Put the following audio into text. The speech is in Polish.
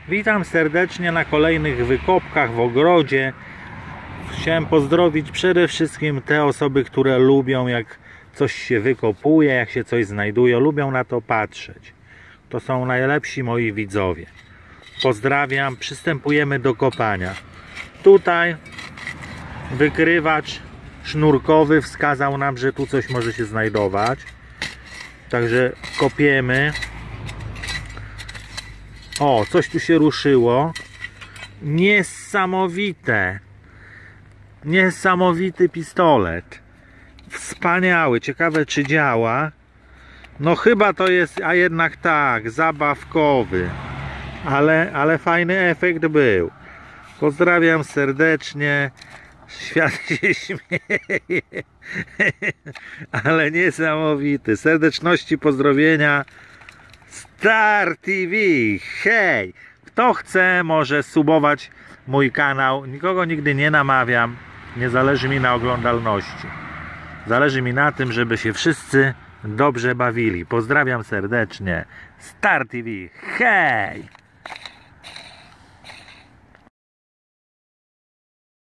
Witam serdecznie na kolejnych wykopkach w ogrodzie. Chciałem pozdrowić przede wszystkim te osoby, które lubią, jak coś się wykopuje, jak się coś znajduje, lubią na to patrzeć. To są najlepsi moi widzowie. Pozdrawiam, przystępujemy do kopania. Tutaj wykrywacz sznurkowy wskazał nam, że tu coś może się znajdować. Także kopiemy. O, coś tu się ruszyło. Niesamowite. Niesamowity pistolet. Wspaniały. Ciekawe, czy działa. No chyba to jest, a jednak tak, zabawkowy. Ale fajny efekt był. Pozdrawiam serdecznie. Świat się śmieje. Ale niesamowity. Serdeczności, pozdrowienia. Star TV. Hej! Kto chce, może subować mój kanał. Nikogo nigdy nie namawiam. Nie zależy mi na oglądalności. Zależy mi na tym, żeby się wszyscy dobrze bawili. Pozdrawiam serdecznie. Star TV. Hej!